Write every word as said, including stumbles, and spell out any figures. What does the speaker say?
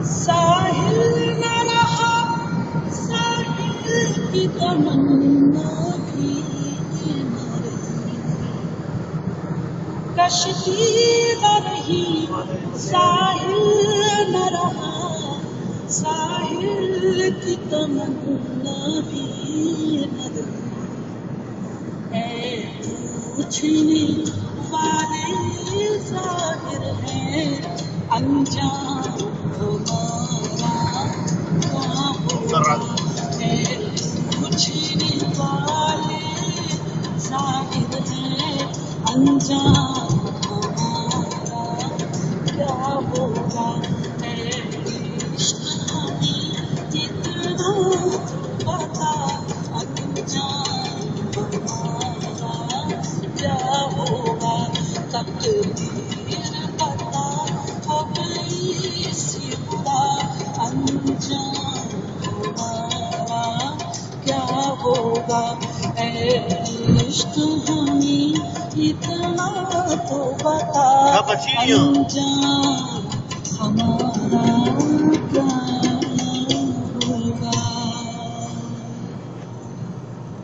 ساحل نہ رہا ساحل کی تمنا بھی نہ رہی، کشتی نہ رہی ساحل نہ رہا ساحل کی تمنا بھی نہ رہی، اے پوچھنے والے ظاہر ہے انجام ہمارا کہاں ہوگا، اے پوچھنے والے ظاہر ہے انجام ہمارا کیا ہوگا، اے عشق ہمیں اتنا بتا انجام ہمارا کیا ہوگا، تقدیر پتا ہو گئی سی بڑا انجام ہمارا کیا ہوگا، اے عشق ہمیں اتنا تو بتا انجام ہمارا